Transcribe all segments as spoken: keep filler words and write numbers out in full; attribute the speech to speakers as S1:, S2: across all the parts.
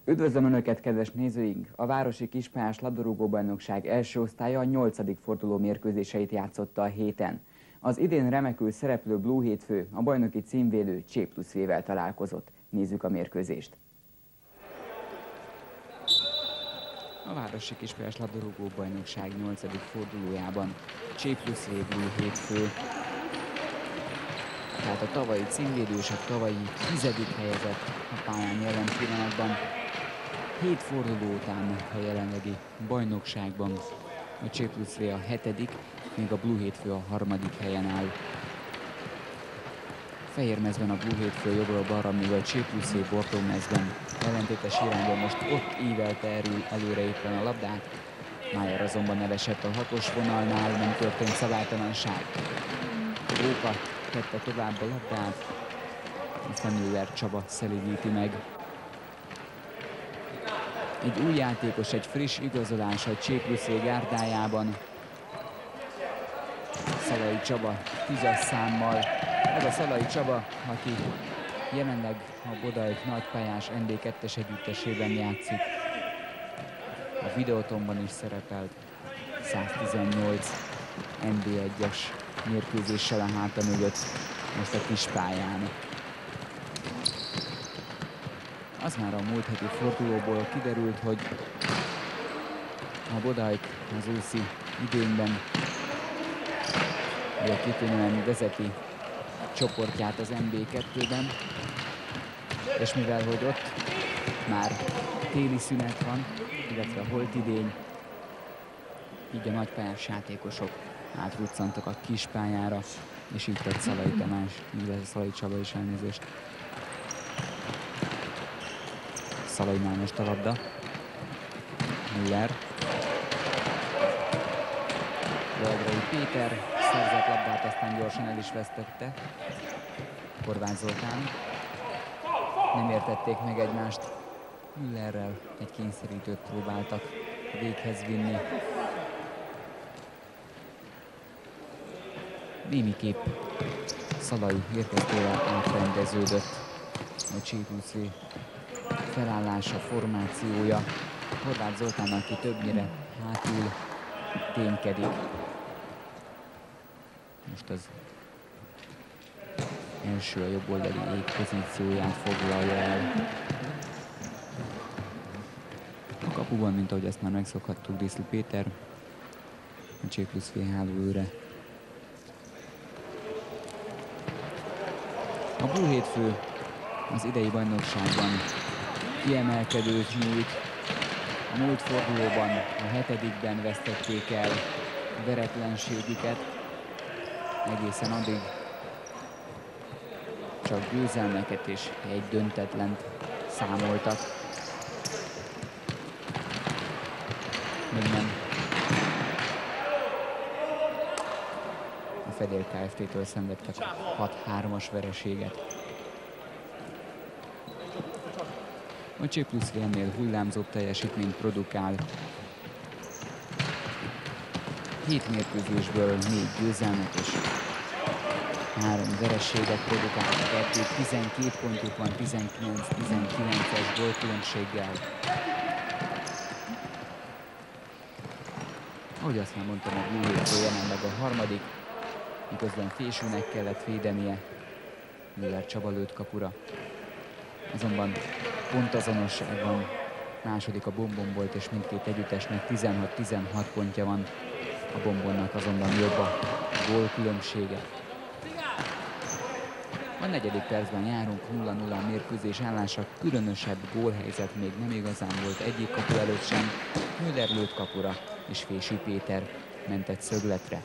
S1: Üdvözlöm Önöket, kedves nézőink! A Városi Kispályás labdarúgó-bajnokság első osztálya a nyolcadik forduló mérkőzéseit játszotta a héten. Az idén remekül szereplő Blue hétfő a bajnoki címvédő Csé plusz vé-vel találkozott. Nézzük a mérkőzést! A Városi Kispályás labdarúgó-bajnokság nyolcadik fordulójában Csé plusz vé Blue hétfő. Tehát a tavalyi címvédő és a tavalyi tizedik helyezett a pályán jelen pillanatban. Hét forduló után a jelenlegi bajnokságban a Csé plusz vé a hetedik, míg a Blue hétfő a harmadik helyen áll. Fehérmezben a Blue hétfő jobbról balra, míg a Csé plusz vé Bortómezben ellentétes irányban most ott ívelte erül előre éppen a labdát. Májer azonban elesett a hatos vonalnál, nem történt szabálytalanság. Róka tette tovább a labdát, aztán Müller Csaba szelidíti meg. Egy új játékos, egy friss igazolás a Csé plusz vé gárdájában. Szalai Csaba tízes számmal. Ez a Szalai Csaba, aki jelenleg a Bodajk nagypályás en bé kettes együttesében játszik. A Videotonban is szerepelt száztizennyolc en bé egyes mérkőzéssel a háta mögött, most a kispályán. Az már a múlt heti fordulóból kiderült, hogy a Bodajk az őszi idényben ugye kitűnően vezeti csoportját az en bé kettőben, és mivel hogy ott már téli szünet van, illetve holtidény, így a nagypályás játékosok átruccantak a kispályára, és így tett Szalai Tamás, illetve Szalai Csaba is, elnézést. Szalainál most a labda. Müller. Völgrai Péter szerzett labdát, aztán gyorsan el is vesztette. Horváth Zoltán. Nem értették meg egymást. Müllerrel egy kényszerítőt próbáltak véghez vinni. Némiképp Szalai érkeztével átrendeződött a Csé plusz vé felállása, formációja. Horváth Zoltán, aki többnyire hátul ténykedik. Most az első a jobboldali ég pozícióját foglalja el. A kapuban, mint ahogy ezt már megszokhattuk, Díszli Péter, a Csé plusz vé hálóőre. A Blue hétfő az idei bajnokságban kiemelkedőt nyújt. A múlt fordulóban, a hetedikben vesztették el veretlenségüket. Egészen addig csak győzelmeket és egy döntetlent számoltak. Még nem a Fedél Kft-től szenvedtek hat hármas vereséget. A Csé plusz vé-nél hullámzóbb teljesítményt produkál. Hét mérkőzésből négy győzelmet és három vereséget produkáltak eddig. tizenkét pontjuk van tizenkilenc tizenkilences gólkülönbséggel. Ahogy azt már mondtam, a Blue hétfő jelenleg a harmadik, miközben Fésűnek kellett védenie. Müller Csaba lőtt kapura. Azonban pontazonosság van, második a Bombon volt, és mindkét együttesnek tizenhat tizenhat pontja van. A Bombonnak azonban jobb a gólkülönbsége. A negyedik percben járunk, nulla nulla a mérkőzés állása, különösebb gólhelyzet még nem igazán volt egyik kapu előtt sem. Müller lőtt kapura, és Fésű Péter mentett szögletre.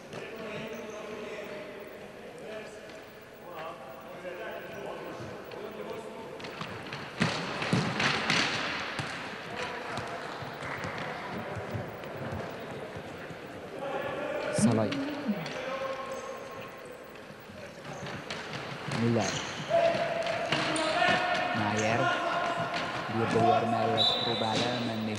S1: Szalai. Müller. Májer. Birbauer mellett próbál elmenni.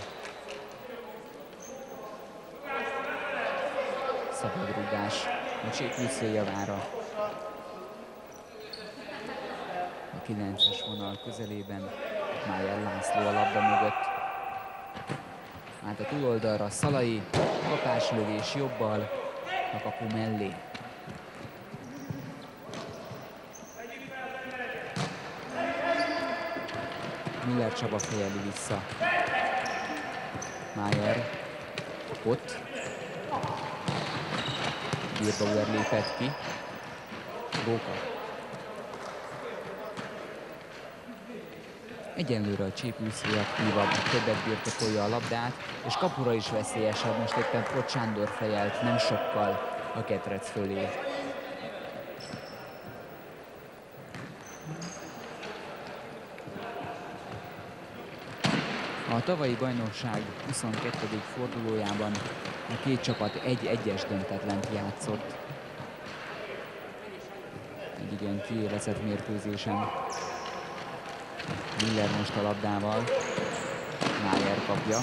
S1: Szabadrugás a Csé plusz vé javára. A kilences vonal közelében Májer László. László a labda mögött. Hát a túloldalra Szalai, kapáslövés jobbal a kapu mellé. Müller Csaba fejeli vissza. Májer, ott. Birbauer lépett ki. Bóka. Egyenlőre a Csépülszé aktívabb, többet birtokolja a labdát, és kapura is veszélyesebb. Most éppen Pott Sándor fejelt nem sokkal a Ketrec fölé. A tavalyi bajnokság huszonkettedik fordulójában a két csapat egy-egyes döntetlent játszott. Egy igen kiélezett mérkőzésen. Müller most a labdával. Májer kapja.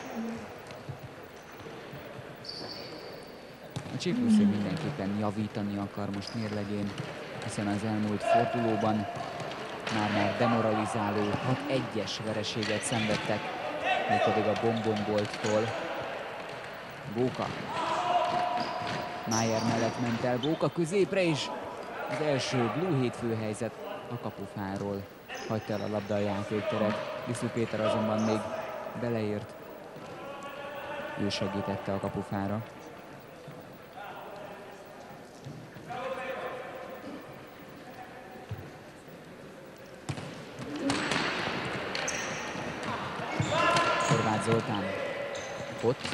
S1: A Csépülszé mindenképpen javítani akar most mérlegén, hiszen az elmúlt fordulóban már-már demoralizáló hat egyes vereséget szenvedtek, mégpedig a Bombombolttól. Bóka. Májer mellett ment el Bóka középre is. Az első Blue hétfő helyzet a kapufáról hagyta el a labda a játékteret. Liszú Péter azonban még beleért. Ő segítette a kapufára. Horváth Zoltán. Ott.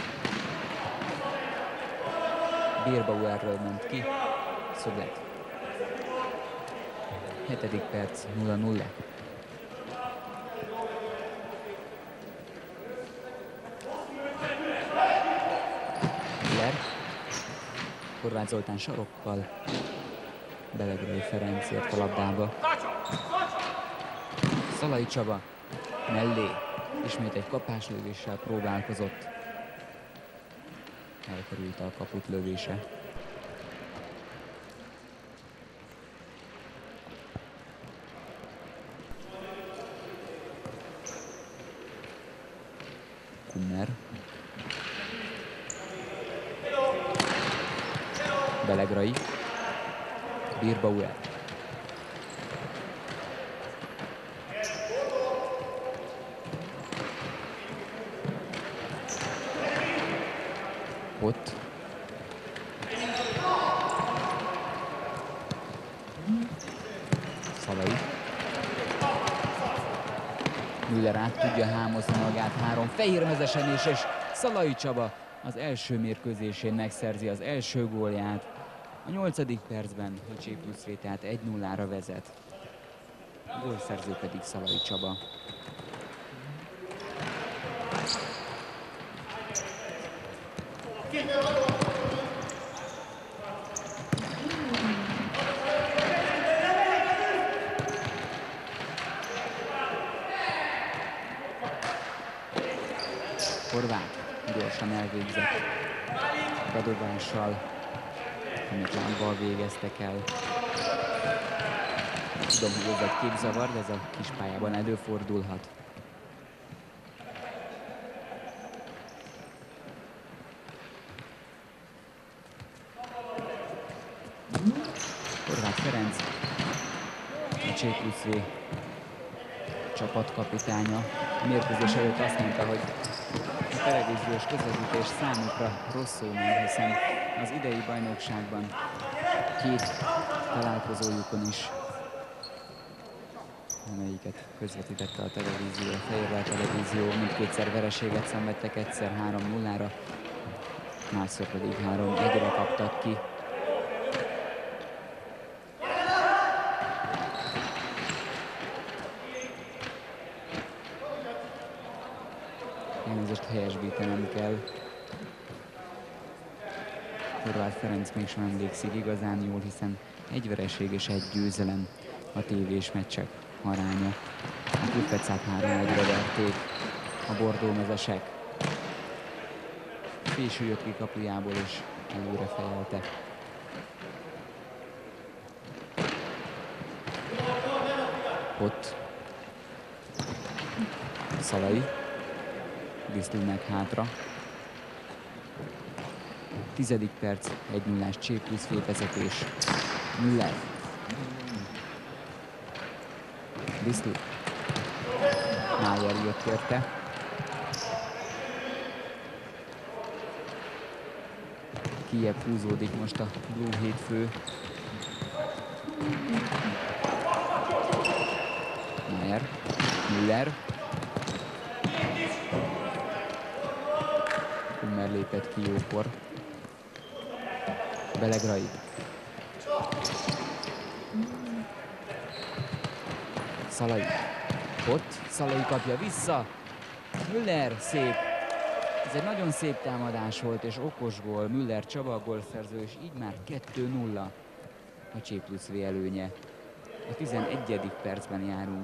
S1: Birbauerről ment ki. Szöglet. hetedik perc, nulla nulla. Müller. Horváth Zoltán sarokkal. Belegrai Ferenc ért a labdába. Szalai Csaba mellé. Ismét egy kapáslövéssel próbálkozott. Elkerült a kaput lövése. Kummer. Belegrai. Birbauer. Ott. Szalai. Müller át tudja hámozni magát három fehérmezesen is, és Szalai Csaba az első mérkőzésén megszerzi az első gólját. A nyolcadik percben a Csépülszé tehát egy nullára vezet. A gólszerző pedig Szalai Csaba. Horváth gyorsan elvégzett bedobással, amit lábbal végeztek el. Tudom, hogy ez egy képzavar, de ez a kispályában előfordulhat. Horváth Ferenc, a Csépülszé csapatkapitánya, a mérkőzés előtt azt mondta, hogy a televíziós közvetítés számukra rosszul ment, hiszen az idei bajnokságban két találkozójukon is, amelyiket közvetítette a televízió, a Fehérvár televízió, mindkétszer vereséget szenvedtek, egyszer három nullára, másszor pedig három egyre kaptak ki. Elnézést helyesbítenem kell. Horváth Ferenc mégsem emlékszik igazán jól, hiszen egy vereség és egy győzelem a tévés meccsek aránya. A Kupecát három egyre verték a bordómezesek. Fésű jött ki kapujából és előre fejelte. Ott Szalai. Diszlő meg hátra. Tizedik perc, egy nullás Csé plusz félvezetés. Müller. Diszlő. Májer jött érte. Kijebb húzódik most a Blue hétfő. Májer. Müller. Kummer lépett ki jókor. Belegrai. Szalai. Ott. Szalai kapja vissza. Müller szép. Ez egy nagyon szép támadás volt és okos gól. Müller Csaba a gólszerző, és így már kettő nulla a Csé plusz V előnye. A tizenegyedik percben járunk.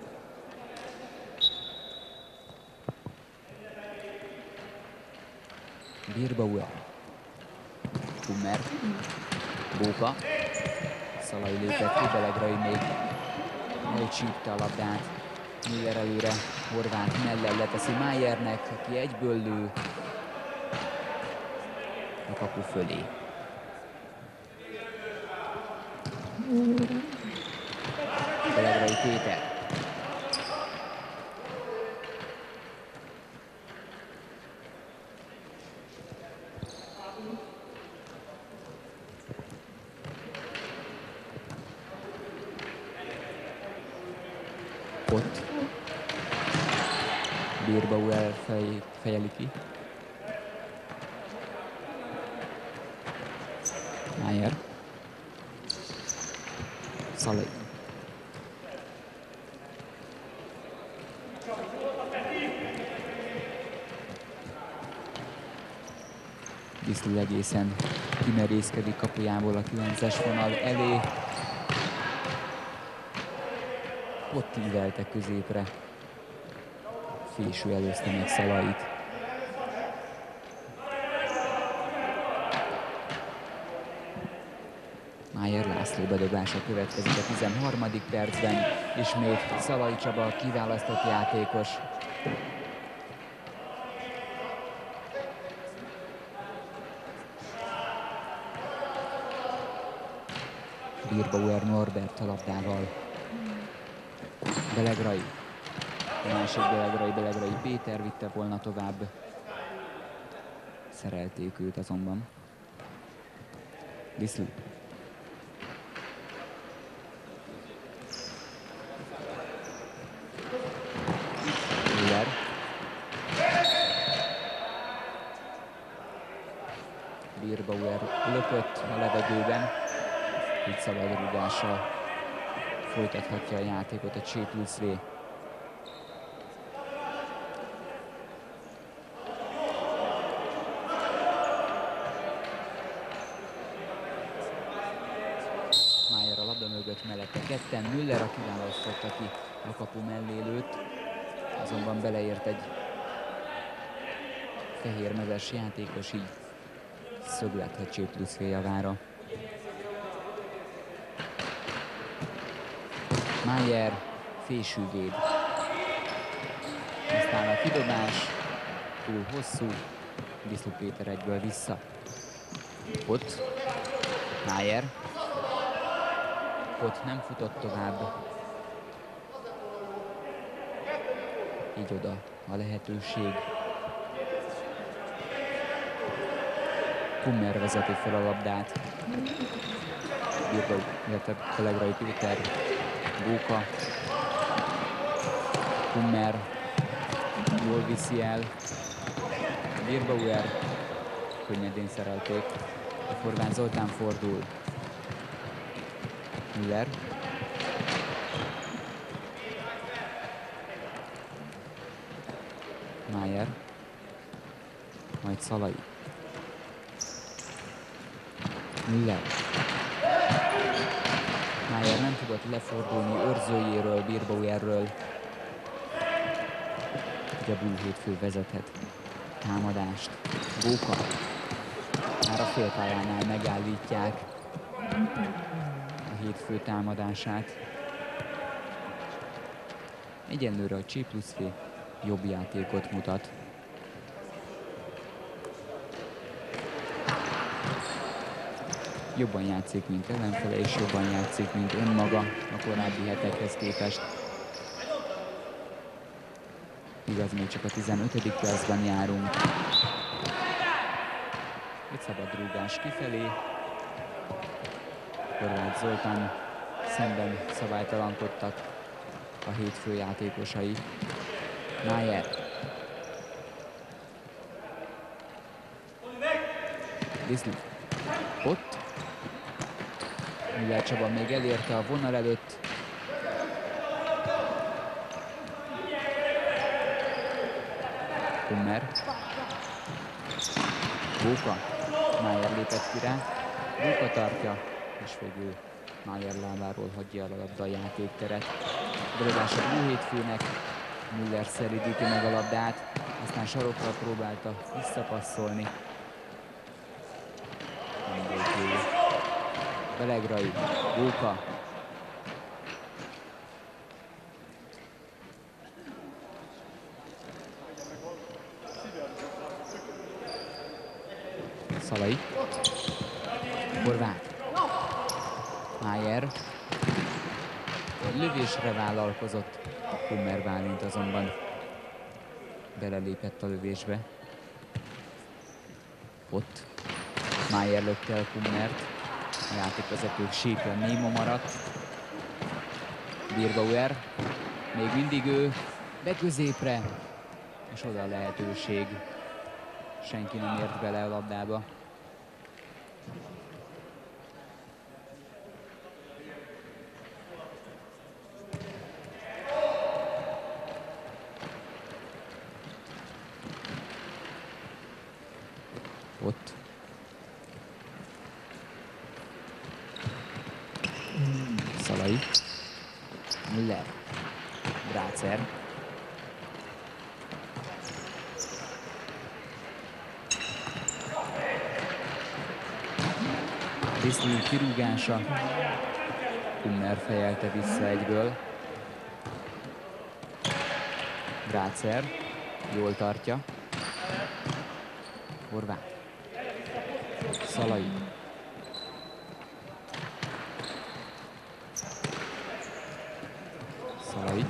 S1: Birbauer. Kummer. Bóka. Szalai lépett ki, Belegrai még majd csípte a labdát. Müller előre, Horváth mellel leteszi Májernek, aki egyből lő a kapu fölé. Belegrai Péter. Ott. Birbauer fej, fejeli ki. Májer. Szalai. Diszlő egészen kimerészkedik kapujából a kilences vonal elé. Ott ívelte középre. Fésű előzte meg Szalait. Májer László bedobása következik a tizenharmadik percben. Ismét Szalai Csaba kiválasztott játékos. Birbauer Norbert a labdával. Belegrai. A másik Belegrai, Belegrai Péter vitte volna tovább. Szerelték őt azonban. Diszlő. Müller. Birbauer lökött a levegőben. Így szabadrúgással folytathatja a játékot a Csé plusz V. Májer a labda mögött, mellette ketten. Müller, aki választotta ki a kapu mellé lőtt, azonban beleért egy fehérmezes játékos, így szöglet a Csé plusz V javára. Májer, fésűvéd. Aztán a kidobás, túl hosszú, Diszlő Péter egyből vissza. Ott, Májer. Ott nem futott tovább. Így oda a lehetőség. Kummer vezeti fel a labdát. Birbauer, illetve Belegrai Péter. Bóka. Kummer. Jól viszi el. Birbauer. Könnyedén szerelték. A Horváth Zoltán fordul. Müller. Májer. Majd Szalai. Müller. Májer nem tudott lefordulni őrzőjéről, Birbauerről. Ugye a Blue hétfő vezethet támadást. Bóka. Már a félpályánál megállítják a hétfő támadását. Egyenlőre a Csé plusz V jobb játékot mutat. Jobban játszik, mint ellenfele, és jobban játszik, mint önmaga a korábbi hetekhez képest. Igaz, még csak a tizenötödik percben járunk. Egy szabad rúgás kifelé. Horváth Zoltán szemben szabálytalankodtak a hétfő játékosai. Májer. Diszli. Ott. Müller Csaba még elérte a vonal előtt. Kummer. Bóka. Májer lépett ki rá. Bóka tartja, és végül Májer lábáról hagyja el a labda a játékteret. Dobás a Blue-hétfőnek. Müller szeridíti meg a labdát, aztán sarokra próbálta visszapasszolni. Nem volt jó. Belegrai, Bóka. Szalai. Horváth. Májer. Egy lövésre vállalkozott. Kummer Bálint azonban belelépett a lövésbe. Ott Májer lökte el Kummert. A játékvezetők síkja néma maradt. Birbauer. Még mindig ő, de középre. És oda a lehetőség. Senki nem ért bele a labdába. Ott. Szalai. Müller. Grácer. Diszli kirúgása. Kummer fejelte vissza egyből. Grácer. Jól tartja. Horváth. Szalai. Szalai.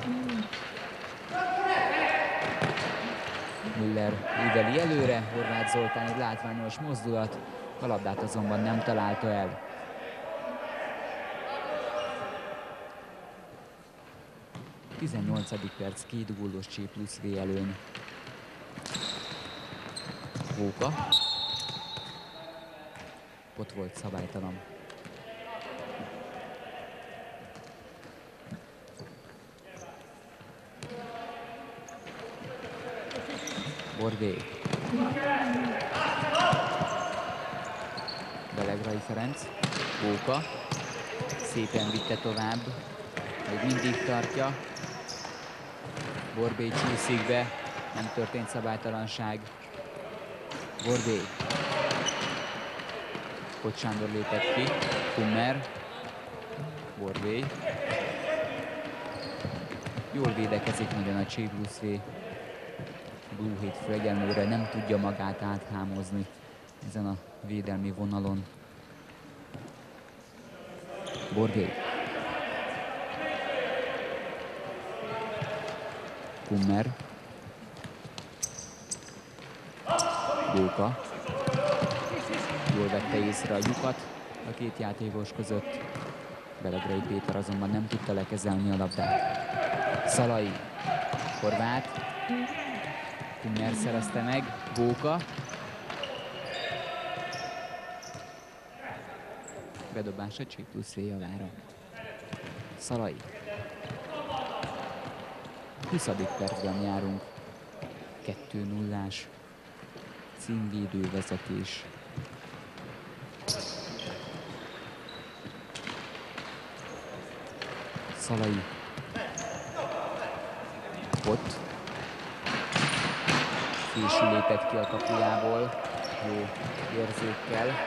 S1: Müller íveli előre, Horváth Zoltán egy látványos mozdulat, a labdát azonban nem találta el. tizennyolcadik perc, két gólos C plusz V előny. Bóka. Ott volt szabálytalan. Borvé. Belegrai Ferenc. Bóka. Szépen vitte tovább. Még mindig tartja. Borbé csúszik be. Nem történt szabálytalanság. Borbé. Kocs Sándor lépett ki. Kummer. Borbé. Jól védekezik nagyon a C plusz V. Blue-hétfő egyenlőre nem tudja magát áthámozni ezen a védelmi vonalon. Borbé. Kummer. Bóka. Jól vette észre a lyukat a két játékos között. Belegrai Péter azonban nem tudta lekezelni a labdát. Szalai. Horváth. Kummer szerezte meg. Bóka. Bedobás a C plusz V javára. Szalai. huszadik percben járunk. kettő nullás címvédő vezetés. Szalai. Ott. Késő lépett ki a kapujából. Jó érzékkel.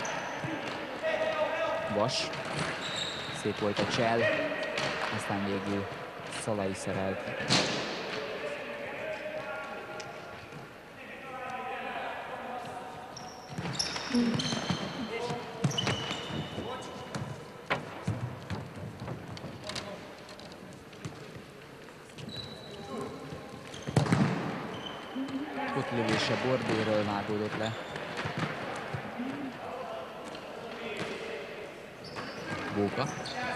S1: Vas. Szép volt a csel. Aztán végül Szalai szerelt. Lövése Borbélyről vágódott le. Bóka.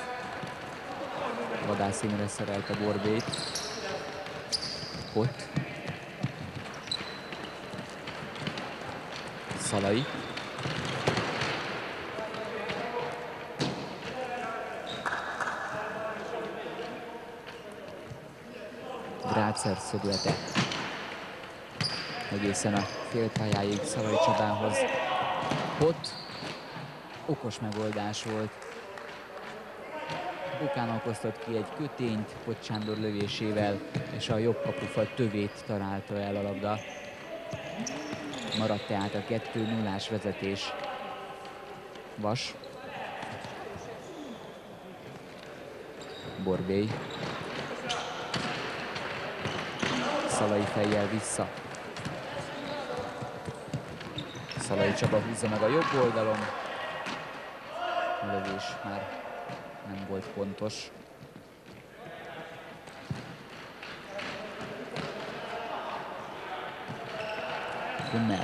S1: Vadász Imre szerelte Borbélyt. Ott. Szalai. Grácer szöglete. Egészen a félpályáig Szalai Csabához. Ott okos megoldás volt. Bukán okoztott ki egy kötényt Pott Sándor lövésével, és a jobb kapufal tövét találta el a labda. Maradt tehát a kettő nullás vezetés. Vas. Borbély. Szalai fejjel vissza. Szalai Csaba húzza meg a jobb oldalon. A lövés már nem volt pontos. Kummer.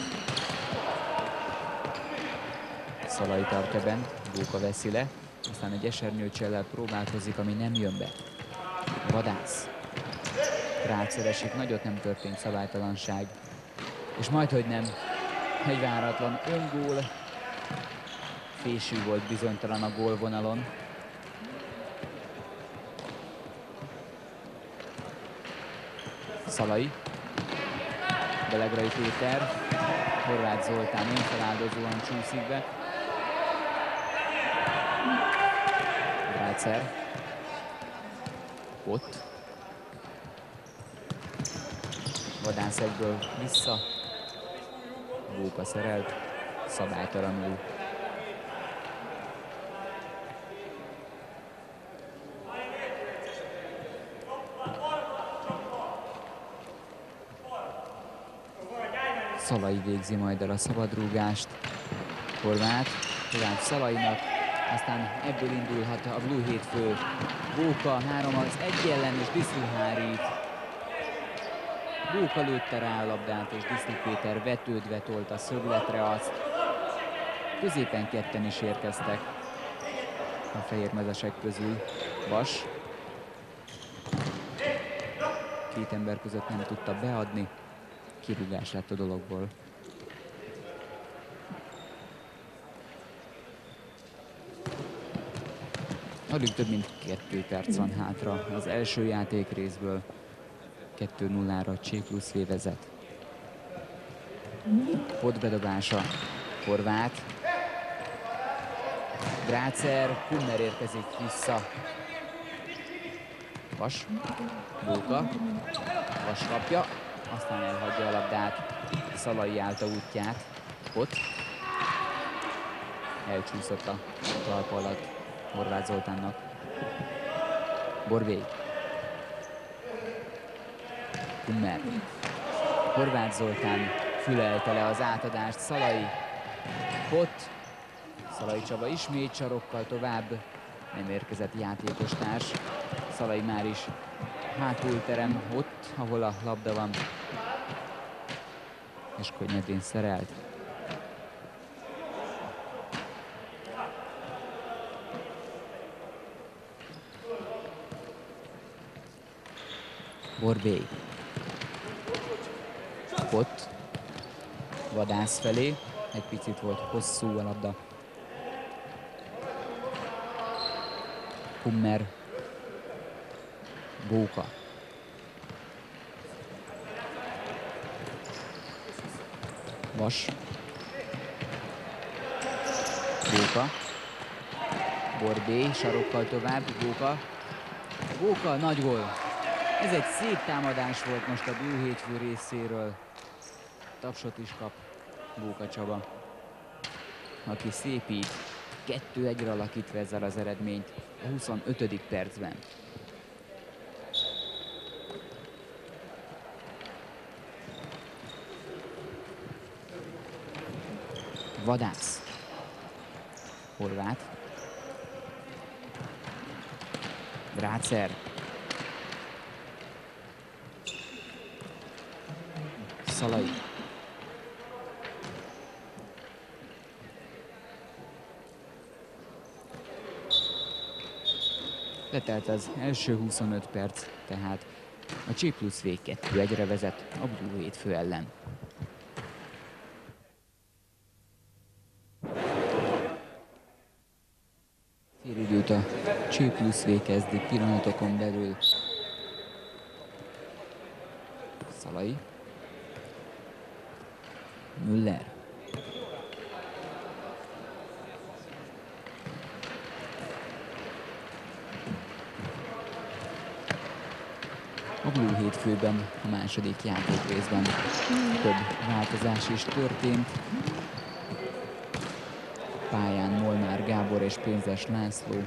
S1: Szalai tartja bent, Bóka veszi le, aztán egy esernyőcsellel próbálkozik, ami nem jön be. Vadász. Grácer esik, nagyot nem történt szabálytalanság. És majdhogy nem. Egy váratlan öngól. Fésű volt bizonytalan a gólvonalon. Szalai. Belegrai Péter. Horváth Zoltán önfeláldozóan csúszik be. Grácer. Ott. Vadász egyből vissza. Bóka szerelt, szabálytalanul. Szalai végzi majd el a szabadrúgást. Horváth, tovább Szalainak, aztán ebből indulhat a Blue hétfő. Bóka három az egy ellen, és Diszli hárít. Bóka lőtte rá a labdát, és Diszli Péter vetődve tolta szögletre azt. Középen ketten is érkeztek a fehérmezesek közül. Vas. Két ember között nem tudta beadni. Kirúgás lett a dologból. Alig több mint kettő perc van hátra az első játékrészből. kettő nullára Csé-Pluszvé vezet. Pott bedobása. Horváth. Grácer. Kummer érkezik vissza. Vas. Bóka. Vas kapja. Aztán elhagyja a labdát. Szalai állta útját. Ott. Elcsúszott a talpa alatt Horváth Zoltánnak. Borbély. Kummer. Horváth Zoltán fülelte le az átadást. Szalai. Ott. Szalai Csaba ismét sarokkal tovább. Nem érkezett játékos társ. Szalai már is hátul terem ott, ahol a labda van. És könnyedén szerelt. Borbély. Ott. Vadász felé. Egy picit volt hosszú a labda. Kummer. Bóka. Vas. Bóka. Borbély sarokkal tovább. Bóka. Bóka, nagy gól. Ez egy szép támadás volt most a Blue hétfő részéről. Tapsot is kap Bóka Csaba, aki szépít, kettő egyre alakítva ezzel az eredményt a huszonötödik percben. Vadász. Horváth. Drácer. Szalai. Letelt az első huszonöt perc, tehát a Csé plusz vé kettő egyre vezet a Blue Hétfő ellen. Félidőt a Csé plusz vé kezdi pillanatokon belül. Szalai. Müller. A Blue Hétfőben a második játékrészben több változás is történt. Pályán Molnár Gábor és Pénzes László.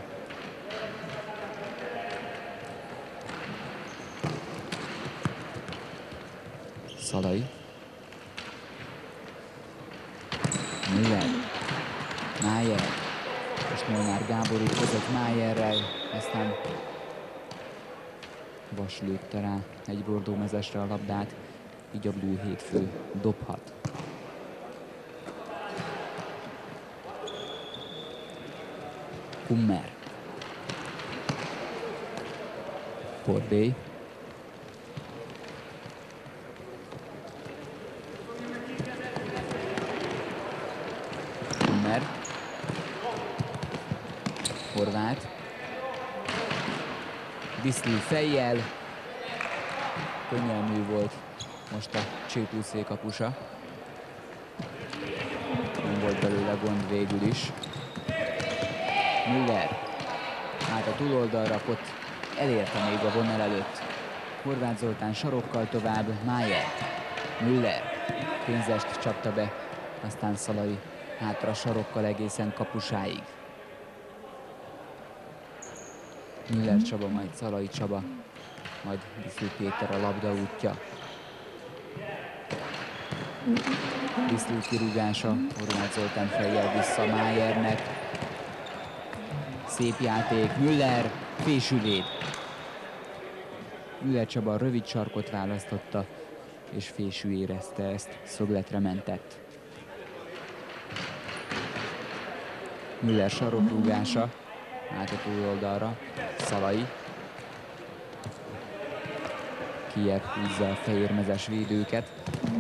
S1: Szalai. Müller. Májer. És Molnár Gábor itt között Májerrel, aztán Vas lőtte rá egy bordómezesre a labdát, így a Blue Hétfő dobhat. Kummer. Porbély. Kummer. Horváth. Diszlő fejjel. Könnyelmű volt most a Csé plusz vé kapusa. Nem volt belőle gond végül is. Müller. Hát a túloldal rakott, elérte még a vonal előtt. Horváth Zoltán sarokkal tovább, Májer. Müller. Pénzest csapta be, aztán Szalai hátra sarokkal egészen kapusáig. Müller Csaba, majd Szalai Csaba, majd Diszlő Péter a labda útja. Diszlő kirúgása, Horváth Zoltán fejjel vissza Májernek. Szép játék, Müller, fésűvéd. Müller Csaba rövid sarkot választotta, és fésű érezte ezt, szögletre mentett. Müller sarokrúgása, át a túloldalra, Szalai. Kijebb húzza a fehérmezes védőket.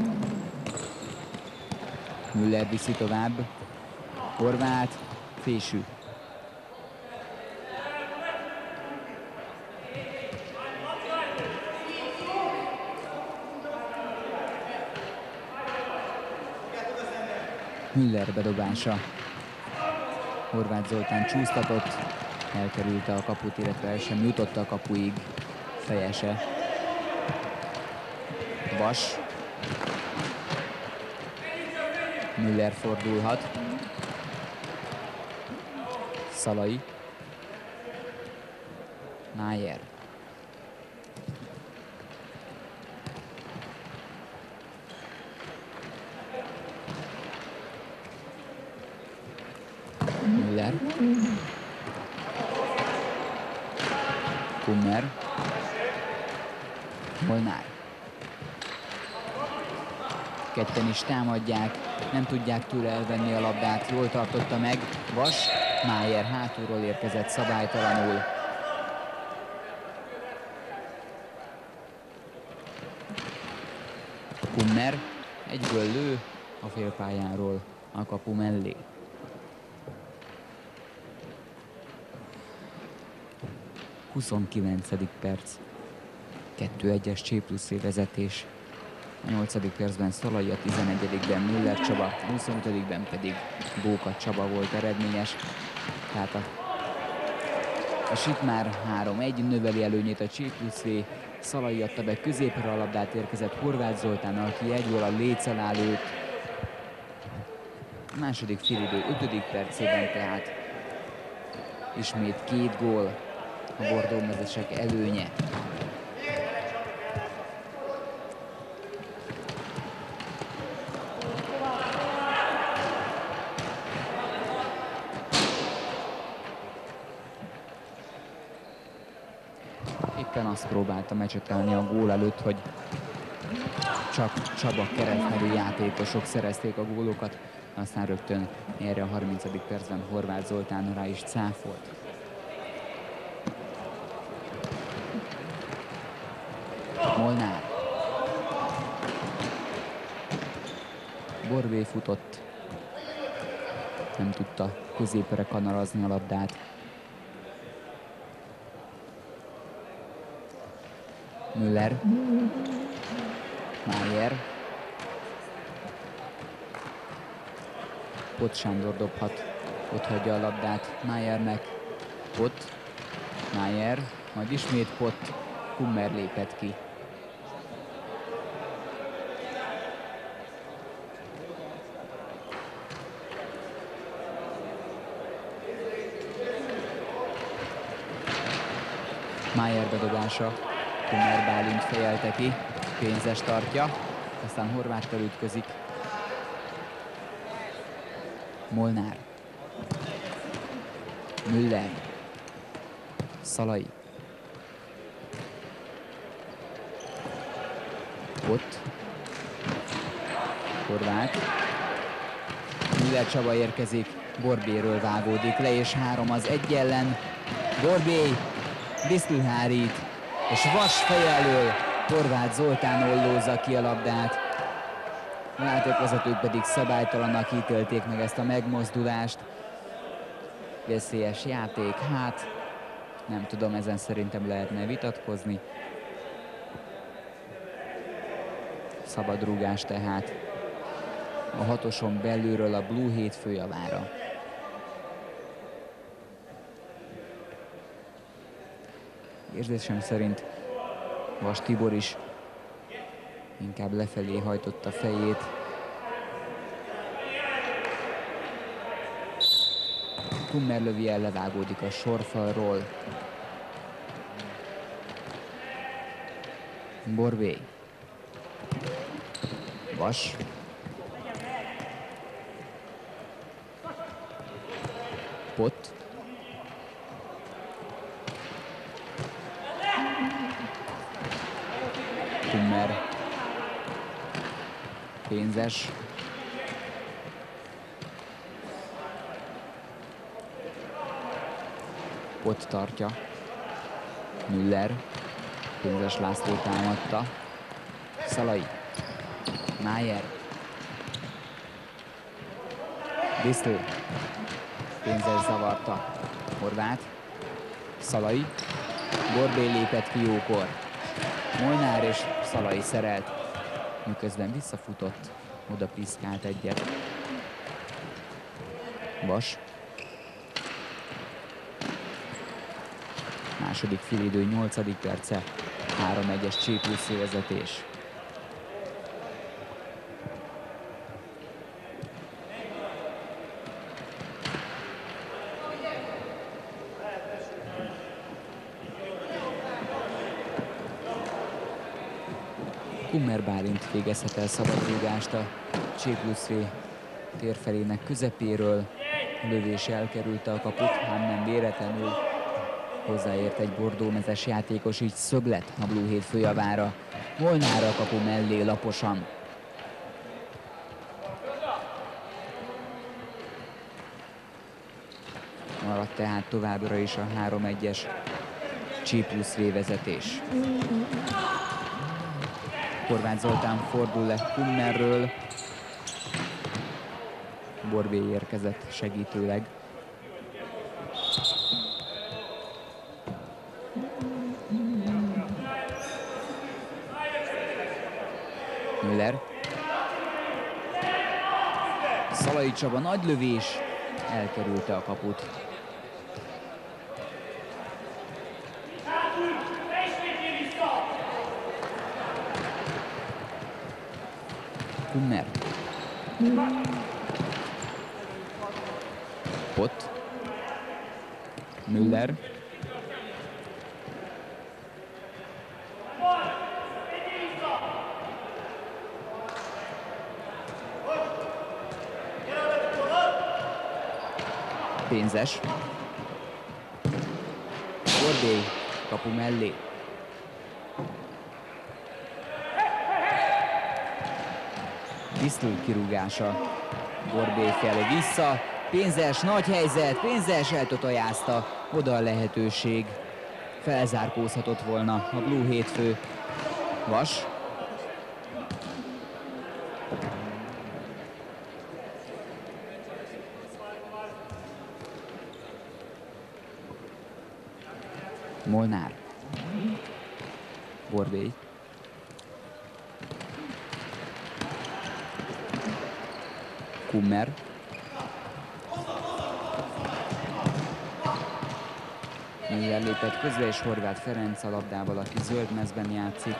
S1: Müller viszi tovább. Horváth, fésű. Müller bedobása. Horváth Zoltán csúsztatott, elkerülte a kaput, illetve el sem jutott a kapuig fejese. Vas. Müller fordulhat. Szalai. Májer. Müller. Kummer. Molnár. Ketten is támadják, nem tudják tőle elvenni a labdát, jól tartotta meg Vas. Májer hátulról érkezett szabálytalanul. Kummer egyből lő a félpályáról a kapu mellé. huszonkilencedik perc. kettő egyes Csé plusz vé vezetés. A nyolcadik percben Szalai, a tizenegyedikben Müller Csaba, a huszonötödikben pedig Bóka Csaba volt eredményes. Tehát a, a sit már három egy, növeli előnyét a Csé plusz vé. Szalai adta be középre a labdát, érkezett Horváth Zoltán, aki egy gól a léc alá lőtt. A második félidő ötödik percében tehát ismét két gól a bordómezesek előnye. éppen azt próbálta mecsetelni a gól előtt, hogy csak Csaba Keret nevű játékosok szerezték a gólokat, aztán rögtön erre a harmincadik percben Horváth Zoltán rá is cáfolt. Molnár. Borbély futott, nem tudta középre kanarazni a labdát. Müller. Májer. Pott Sándor dobhat, ott hagyja a labdát Májernek. Pott. Májer, majd ismét Pott. Kummer lépett ki. Májer bedobása, Kummer Bálint fejelte ki, Pénzes tartja, aztán Horváttal ütközik. Molnár. Müller. Szalai. Pott. Horváth. Müller Csaba érkezik, Borbélyről vágódik le, és három az egy ellen. Borbély Diszlihárít, és vas feje elől Horváth Zoltán ollózza ki a labdát. A játékvezetők pedig szabálytalannak ítélték meg ezt a megmozdulást. Veszélyes játék, hát nem tudom, ezen szerintem lehetne vitatkozni. Szabad rúgás tehát a hatoson belülről a Blue hétfő javára. Érzésem szerint Vas Tibor is inkább lefelé hajtotta fejét. Kummer lövi el, levágódik a sorfalról. Borbély. Vas. Pott. Kummer. Pénzes. Pott tartja. Müller. Pénzes László támadta. Szalai. Májer. Diszl. Pénzes zavarta. Horváth. Szalai. Borbély lépett ki jókor. Molnár és Szalai szerelt, miközben visszafutott, oda piszkált egyet. Vas. Második félidő nyolcadik perce, három egyes Csé plusz vezetés. Kummer Bálint végezhet el szabadrúgást a Csé plusz V térfelének közepéről. A lövés elkerülte a kaput, ám nem véletlenül. Hozzáért egy bordómezes játékos, így szöglet a Blue hétfő javára. Molnár a kapu mellé laposan. Maradt tehát továbbra is a három egyes Csé plusz V vezetés. Horváth Zoltán fordul le Kummerről. Borbély érkezett segítőleg. Müller. Szalai Csaba nagy lövés, elkerülte a kaput. Kummer. Pott. Müller. Pénzes. Borbély kapu mellé. Diszló kirúgása. Borbély felé vissza. Pénzes, nagy helyzet, Pénzes eltotajázta. Oda a lehetőség. Felzárkózhatott volna a Blue hétfő. Vas. Molnár. Borbély. Kummer. Müller lépett közbe, és Horváth Ferenc a labdával, aki zöld mezben játszik.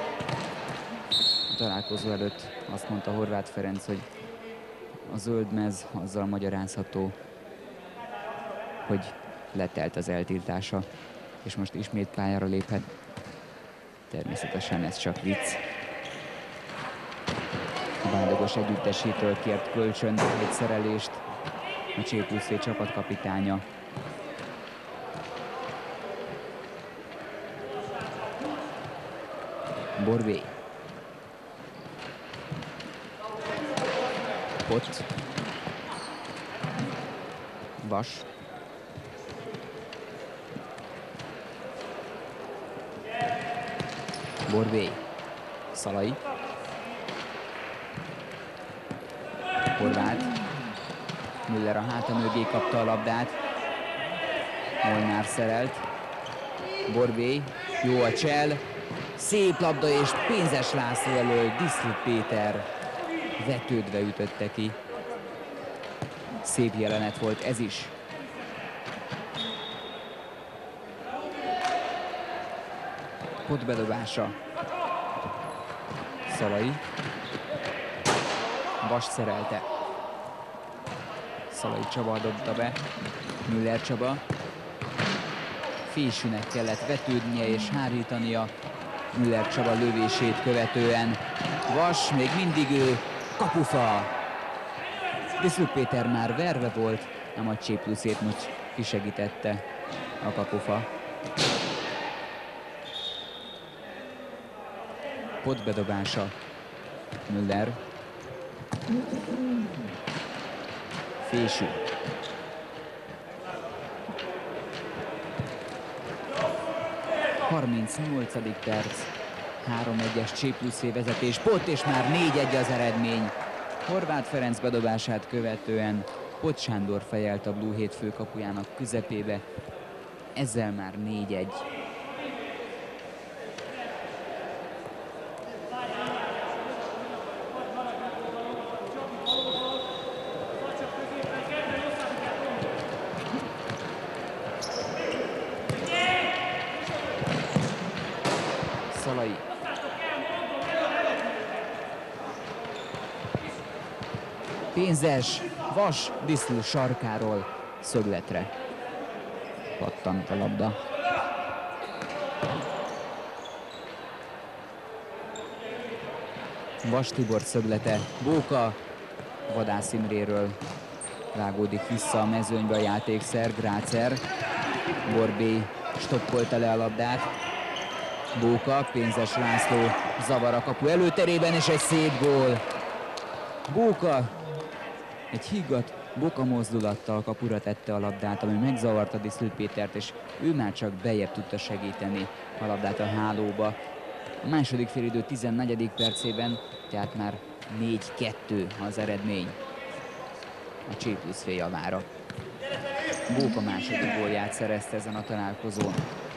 S1: A találkozó előtt azt mondta Horváth Ferenc, hogy a zöld mez azzal magyarázható, hogy letelt az eltiltása, és most ismét pályára léphet. Természetesen ez csak vicc. A Bádogos együttesétől kért kölcsön egy szerelést a Csé plusz vé csapatkapitánya. Borbély. Pott. Vas. Borbély. Szalai. Horváth. Müller a háta mögé kapta a labdát. Molnár szerelt. Borbély. Jó a csel. Szép labda, és Pénzes László elől Diszló Péter vetődve ütötte ki. Szép jelenet volt ez is. Pott bedobása. Szalai. Vas szerelte. Szalai Csaba dobta be. Müller Csaba. Fésűnek kellett vetődnie és hárítania Müller Csaba lövését követően. Vas, még mindig ő, kapufa! Diszló Péter már verve volt, ám a Csé pluszét most kisegítette a kapufa. Pott bedobása. Müller. Fésű. harmincnyolcadik perc. három egyes Csé plusz vé vezetés. Pott, és már négy egy az eredmény. Horváth Ferenc bedobását követően Pott Sándor fejelt a Blue hétfő kapujának közepébe. Ezzel már négy egy. Szalai. Pénzes, Vas Diszló sarkáról szögletre pattant a labda. Vas Tibor szöglete, Bóka Vadász Imréről vágódik vissza a mezőnybe a játékszer, Grácer. Borbély stoppolta le a labdát. Bóka, Pénzes László zavar a kapu előterében, és egy szép gól. Bóka egy higgadt Bóka mozdulattal kapura tette a labdát, ami megzavarta Diszló Pétert, és ő már csak bejebb tudta segíteni a labdát a hálóba. A második félidő tizennegyedik percében, tehát már négy kettő az eredmény a Csé plusz vé javára. Bóka második gólját szerezte ezen a találkozón.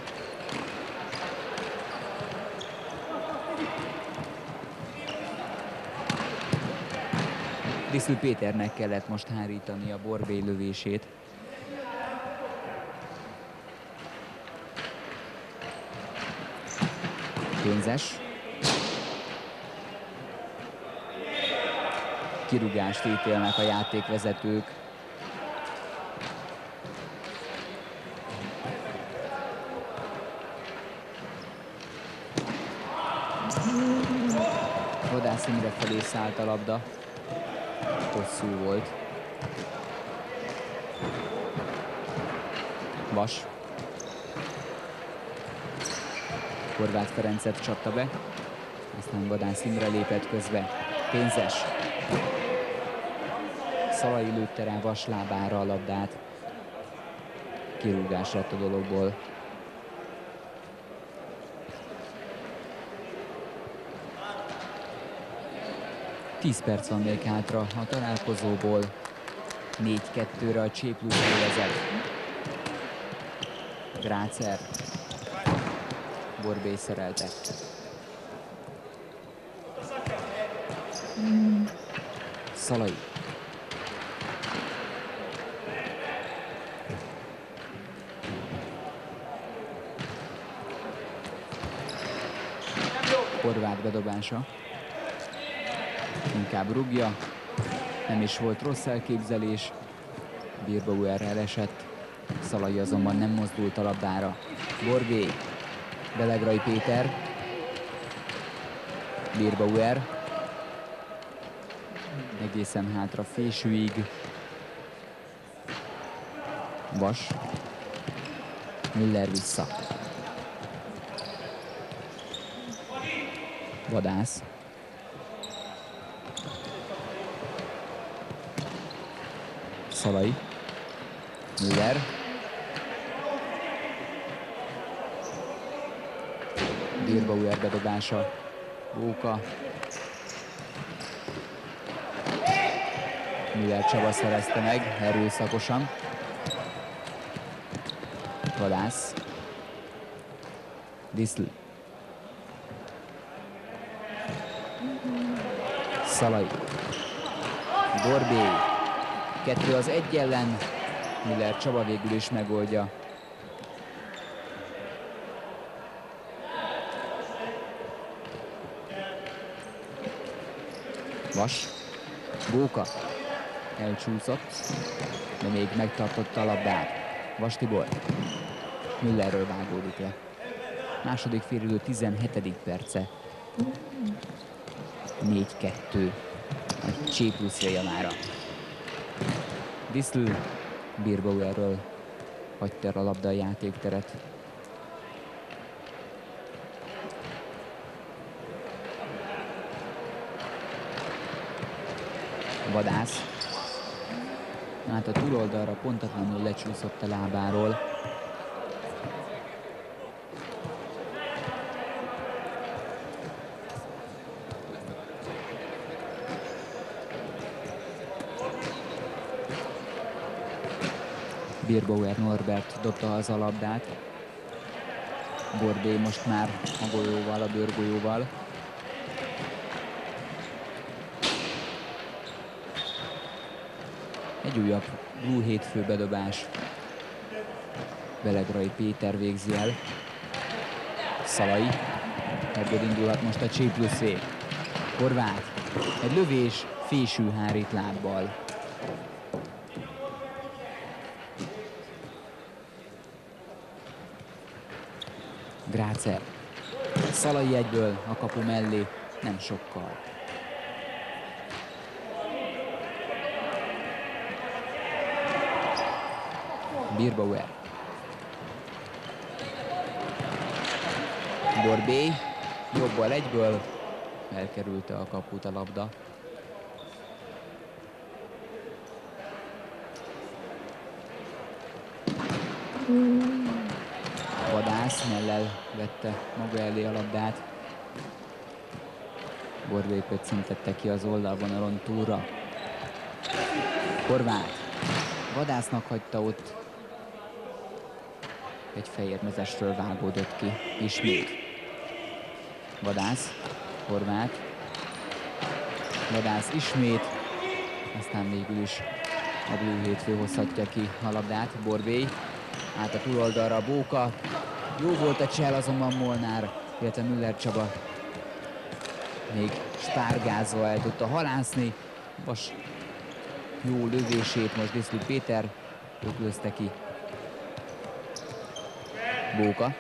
S1: Diszló Péternek kellett most hárítani a Borbély lövését. Pénzes. Kirúgást ítélnek a játékvezetők. Vadász Imre felé szállt a labda. Hosszú volt. Vas. Horváth Ferencet csapta be, aztán Vadász Imre lépett közbe. Pénzes. Szalai lőtte rá vaslábára a labdát. Kirúgás lett a dologból. tíz perc van még hátra a találkozóból. négy kettőre a Csé plusz vezet. Grácer. Borbély szerelte. Szalai. Horváth bedobása. Inkább rúgja. Nem is volt rossz elképzelés. Birbauer elesett. Szalai azonban nem mozdult a labdára. Borbély. Belegrai Péter. Birbauer. Egészen hátra Fésűig. Vas. Müller vissza. Vadász. Szalai. Müller. Birbauer bedobása. Bóka. Müller Csaba szerezte meg erőszakosan. Vadász. Diszl. Szalai. Borbély. Kettő az egy ellen. Müller Csaba végül is megoldja. Vas. Bóka. Elcsúszott, de még megtartotta a labdát. Vas Tibor. Müllerről vágódik le. Második félidő tizenhetedik perce. négy kettő. A Csé plusz javára. Diszl Birbauerről hagyta el a labda a játékteret. Vadász. Hát a túloldalra pontatlanul lecsúszott a lábáról. Birbauer Norbert dobta az a labdát. Borbély most már a golyóval, a bőrgolyóval. Egy újabb Blue hétfő bedobás. Belegrai Péter végzi el. Szalai. Ebből indulhat most a Csé plusz V. Horváth. Egy lövés, Fésű hárít lábbal. Grácer. Szalai egyből a kapu mellé, nem sokkal. Birbauer. Borbély. Jobbal egyből. Elkerülte a kaput a labda. Vadász mellel vette maga elé a labdát. Borbély pöccintette ki az oldalvonalon túlra. Horváth. Vadásznak hagyta ott. Egy fehérmezesről vágódott ki. Ismét. Vadász. Horváth. Vadász ismét. Aztán végül is a Blue hétfő hozhatja ki a labdát. Borbély. Át a túloldalra a Bóka. Jó volt a csel, azonban Molnár, illetve Müller Csaba még spárgázva el tudta halászni. Vas jó lövését most Diszli Péter öklözte ki. Bóka.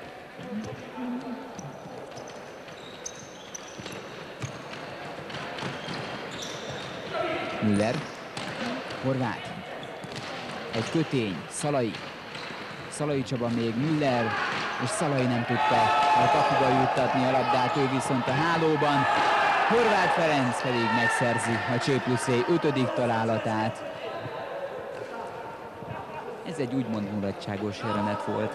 S1: Müller. Horváth. Egy kötény. Szalai. Szalai Csaba még Müller, és Szalai nem tudta a kapuba juttatni a labdát, ő viszont a hálóban. Horváth Ferenc pedig megszerzi a Csé plusz V ötödik találatát. Ez egy úgymond mulatságos jelenet volt.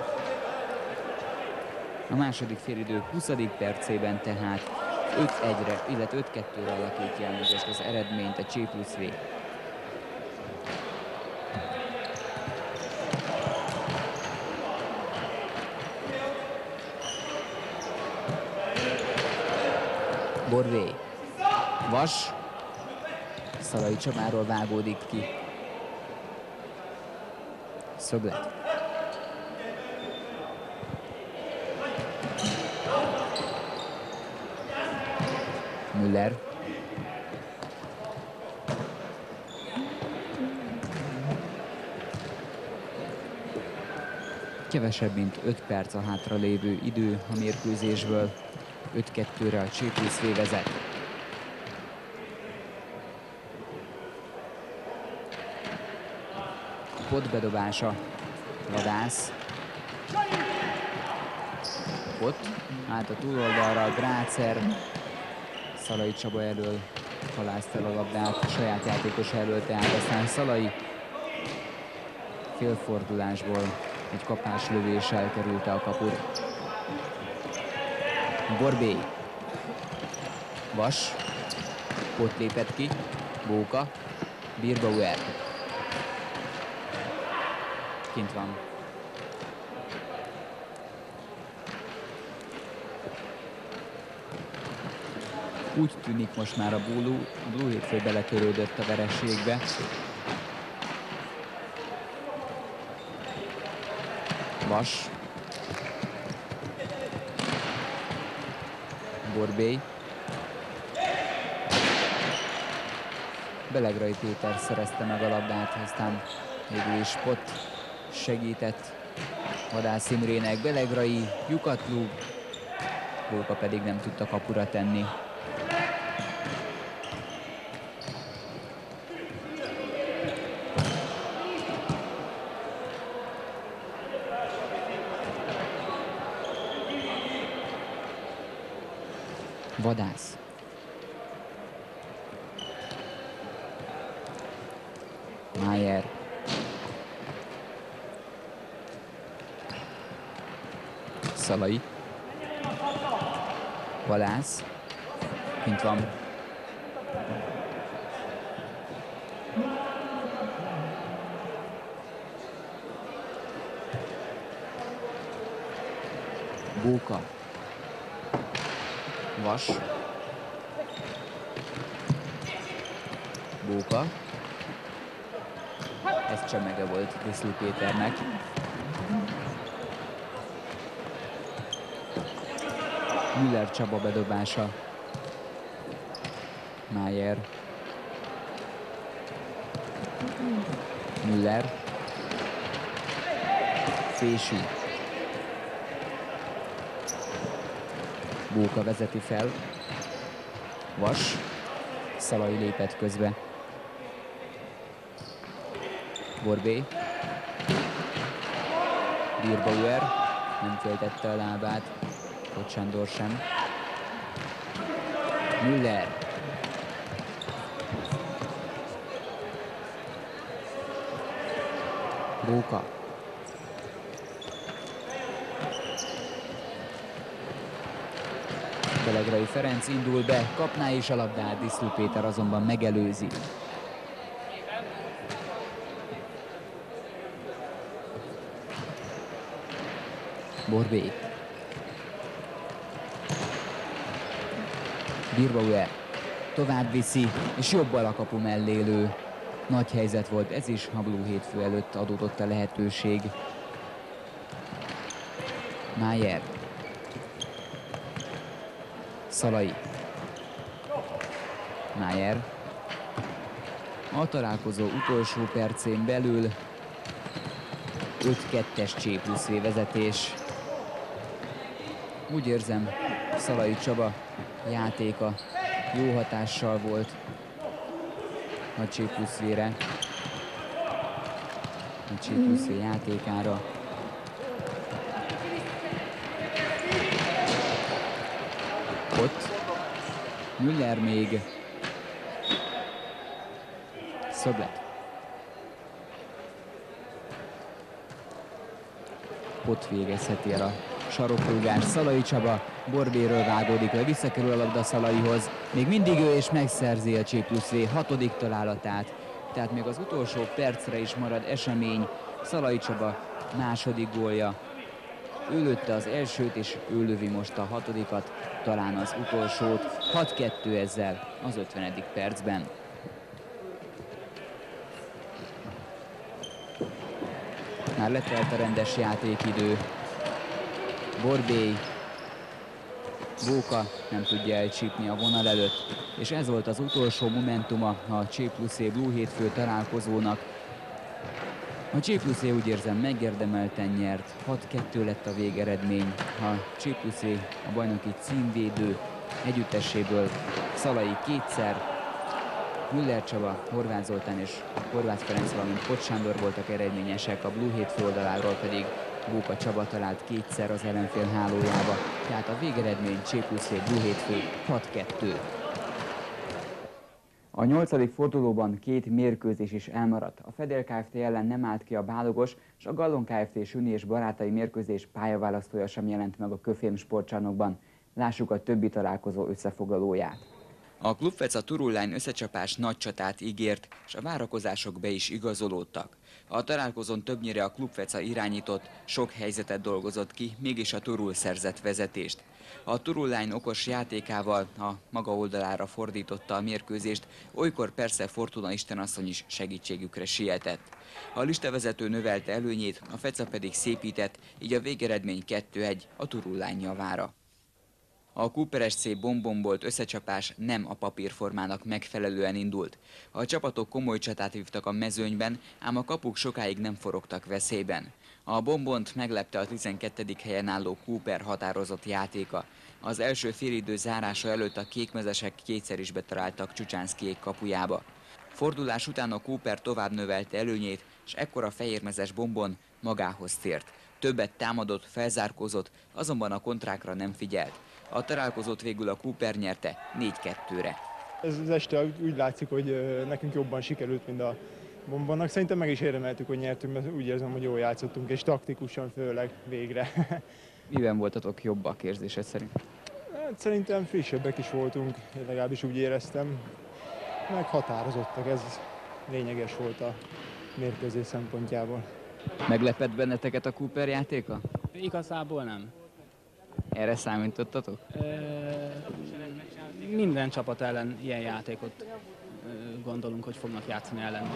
S1: A második félidő huszadik percében tehát öt egyre, illetve öt kettőre alakítja meg ezt az eredményt a Csé plusz V. Borvé. Vas. Szalai Csabáról vágódik ki. Szöglet. Müller. Kevesebb, mint öt perc a hátralévő idő a mérkőzésből. öt kettőre a Csé plusz V vezet. Pot bedobása. Vadász. Pot. Át a túloldalra. Grácer. Szalai Csaba elől halázta el a labdát a saját játékos elől, tehát aztán Szalai félfordulásból egy kapás lövéssel került a kaput. Borbély. Vas. Pot lépett ki. Bóka. Birbauer. Kint van. Úgy tűnik most már a Blue, a Blue hétfő beletörődött a vereségbe. Vas. Borbély. Belegrai Péter szerezte meg a labdát, aztán végül is Pot segített Vadász Imrének. Belegrai lyukat lúg, Bóka pedig nem tudta kapura tenni. Vadász. Májer. Szalai. Vadász. Kint van. Bóka. Vas. Bóka. Ez csemege volt Diszli Péternek. Müller Csaba bedobása. Májer. Müller. Fésű. Bóka vezeti fel. Vas. Szalai lépett közbe. Borbé. Birbauer. Nem föltette a lábát. Tóth Sándor sem. Müller. Bóka. Belegrai Ferenc indul be, kapná is a labdát, Diszli Péter azonban megelőzi. Borbé. Birbauer tovább viszi, és jobbal a kapu mellé lő. Nagy helyzet volt ez is, a Blue hétfő előtt adódott a lehetőség. Májer. Szalai. Májer. A találkozó utolsó percén belül öt kettes Csé plusz V vezetés. Úgy érzem, Szalai Csaba játéka jó hatással volt a Csé plusz V-re, a Csé plusz V játékára. Ott Müller még. Szöblet. Ott végezheti el a sarokrúgás. Szalai Csaba Borbéről vágódik le, visszakerül a labda Szalaihoz. Még mindig ő, és megszerzi a Csé plusz V hatodik találatát. Tehát még az utolsó percre is marad esemény. Szalai Csaba második gólja. Ő lőtte az elsőt, és ő lövi most a hatodikat, talán az utolsót. hat kettő ezzel az ötvenedik percben. Már letelt a rendes játékidő. Borbély, Bóka nem tudja elcsípni a vonal előtt, és ez volt az utolsó momentuma a Csé plusz V Blue hétfő találkozónak. A Csé plusz V úgy érzem megérdemelten nyert, hat kettő lett a végeredmény. A Csé plusz V a bajnoki címvédő együtteséből Szalai kétszer, Müller Csaba, Horváth Zoltán és Horváth Ferenc, valamint Kocs Sándor voltak eredményesek, a Blue hétfő oldaláról pedig Bóka Csaba talált kétszer az ellenfél hálójába. Tehát a végeredmény Csé plusz V Blue hétfő hat kettő. A nyolcadik fordulóban két mérkőzés is elmaradt. A Fedél Kft. Ellen nem állt ki a Bálogos, és a Gallon Kft. Süni és barátai mérkőzés pályaválasztója sem jelent meg a Köfém sportcsarnokban. Lássuk a többi találkozó összefoglalóját. A Klubfeca Turul-Line összecsapás nagy csatát ígért, és a várakozások be is igazolódtak. A találkozón többnyire a Klubfeca irányított, sok helyzetet dolgozott ki, mégis a Turul szerzett vezetést. A Turul-Line okos játékával a maga oldalára fordította a mérkőzést, olykor persze Fortuna istenasszony is segítségükre sietett. A listavezető növelte előnyét, a Feca pedig szépített, így a végeredmény kettő egy a Turul-Line javára. A Cooper-es cé Bombombolt összecsapás nem a papírformának megfelelően indult. A csapatok komoly csatát vívtak a mezőnyben, ám a kapuk sokáig nem forogtak veszélyben. A Bombont meglepte a tizenkettedik helyen álló Cooper határozott játéka. Az első félidő zárása előtt a kékmezesek kétszer is betaláltak Csucsánszkijék kapujába. Fordulás után a Cooper tovább növelte előnyét, és ekkor a fehérmezes Bombon magához tért. Többet támadott, felzárkózott, azonban a kontrákra nem figyelt. A találkozót végül a Cooper nyerte négy kettőre.
S2: Ez az este úgy látszik, hogy nekünk jobban sikerült, mint a Bombonnak. Szerintem meg is érdemeltük, hogy nyertünk, mert úgy érzem, hogy jól játszottunk, és taktikusan főleg végre.
S1: Miben voltatok jobbak érzésed szerint?
S2: Hát, szerintem frissebbek is voltunk, én legalábbis úgy éreztem. Meg határozottak, ez lényeges volt a mérkőzés szempontjából.
S1: Meglepett benneteket a Cooper játéka?
S3: Igazából nem.
S1: Erre számítottatok?
S3: Ö, minden csapat ellen ilyen játékot ö, gondolunk, hogy fognak játszani ellen.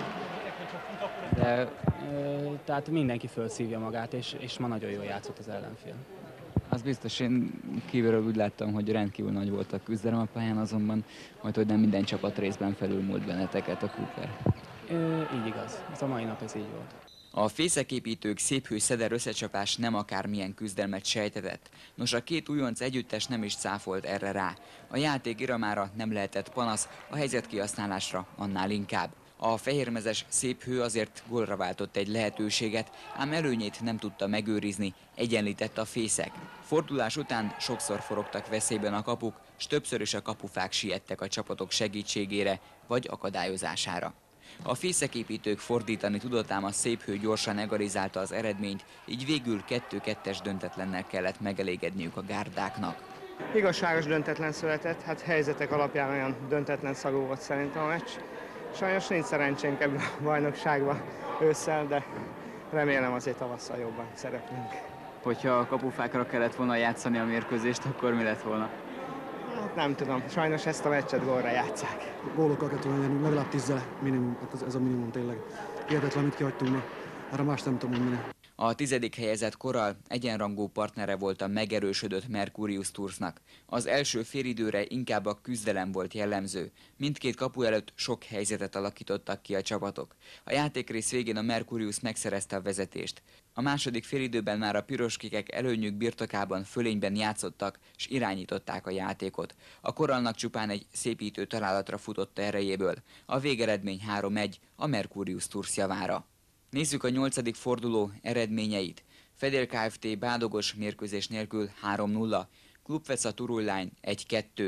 S1: De...
S3: Ö, tehát mindenki fölszívja magát, és, és ma nagyon jól játszott az ellenfél.
S1: Az biztos, én kívülről úgy láttam, hogy rendkívül nagy volt a küzdelem a pályán, azonban majd, hogy nem minden csapat részben felülmúlt benneteket a Cooper.
S3: Ö, így igaz, ez a mai nap ez így volt.
S1: A fészeképítők Széphő-Szeder összecsapás nem akármilyen küzdelmet sejtetett. Nos, a két újonc együttes nem is cáfolt erre rá. A játék iramára nem lehetett panasz, a helyzet kihasználásra annál inkább. A fehérmezes Széphő azért gólra váltott egy lehetőséget, ám előnyét nem tudta megőrizni, egyenlített a fészek. Fordulás után sokszor forogtak veszélyben a kapuk, s többször is a kapufák siettek a csapatok segítségére vagy akadályozására. A fészeképítők fordítani tudott, ám a Széphő gyorsan egalizálta az eredményt, így végül kettő kettes döntetlennel kellett megelégedniük a gárdáknak.
S4: Igazságos döntetlen született, hát helyzetek alapján olyan döntetlen szagú volt szerintem a meccs. Sajnos nincs szerencsénk ebben a bajnokságban ősszel, de remélem azért tavasszal jobban szereplünk.
S1: Hogyha a kapufákra kellett volna játszani a mérkőzést, akkor mi lett volna?
S4: Hát nem tudom, sajnos ezt a meccset gólra játsszák.
S5: Gólokkal kellett volna nyerni, legalább tízzel minimum, hát ez a minimum tényleg. Hihetetlen, mit kihagytunk ma, arra más nem tudom mondani.
S1: A tizedik helyezett Koral egyenrangú partnere volt a megerősödött Mercurius Toursnak. Az első félidőre inkább a küzdelem volt jellemző. Mindkét kapu előtt sok helyzetet alakítottak ki a csapatok. A játékrész végén a Mercurius megszerezte a vezetést. A második félidőben már a piroskikek előnyük birtokában fölényben játszottak, s irányították a játékot. A Koralnak csupán egy szépítő találatra futott erejéből. A végeredmény három egy a Mercurius Tours javára. Nézzük a nyolcadik forduló eredményeit. Fedél Kft. Bádogos mérkőzés nélkül három nulla, Klubfeca Turul-Line egy kettő,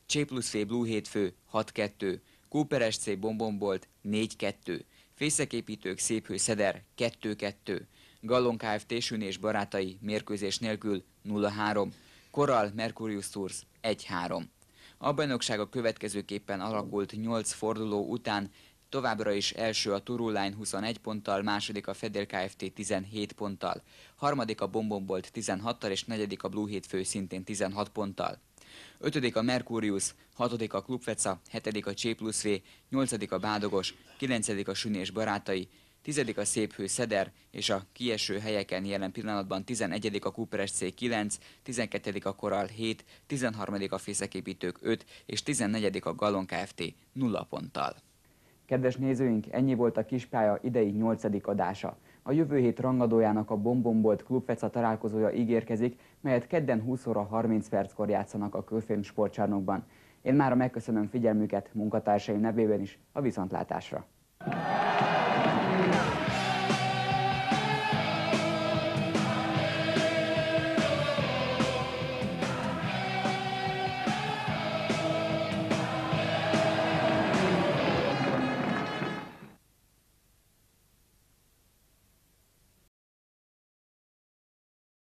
S1: Csé plusz F Blue hétfő hat kettő, Cooper es cé Bombombolt négy kettő, Fészeképítők Széphő Szeder kettő kettő, Gallon Kft. Sün és barátai mérkőzés nélkül nulla három, Coral Mercurius Tours egy három. A bajnokság a következőképpen alakult nyolc forduló után, továbbra is első a Turuline huszonegy ponttal, második a Fedél Kft. tizenhét ponttal, harmadik a Bombombolt tizenhattal és negyedik a Blue hétfő szintén tizenhat ponttal. ötödik a Mercurius, hatodik a Klubfeca, hetedik a Csé plusz V, nyolcadik a Bádogos, kilencedik a Sün és barátai, tizedik a Széphő Szeder, és a kieső helyeken jelen pillanatban tizenegyedik a Cooper es cé kilenc, tizenkettedik a Coral hét, tizenharmadik a Fészeképítők öt, és tizennegyedik a Gallon Kft. nulla ponttal.
S6: Kedves nézőink, ennyi volt a Kispálya idei nyolcadik adása. A jövő hét rangadójának a Bombombolt Klubfeca találkozója ígérkezik, melyet kedden húsz óra harminc perckor játszanak a Kőfém sportcsarnokban. Én mára megköszönöm figyelmüket munkatársaim nevében is, a viszontlátásra!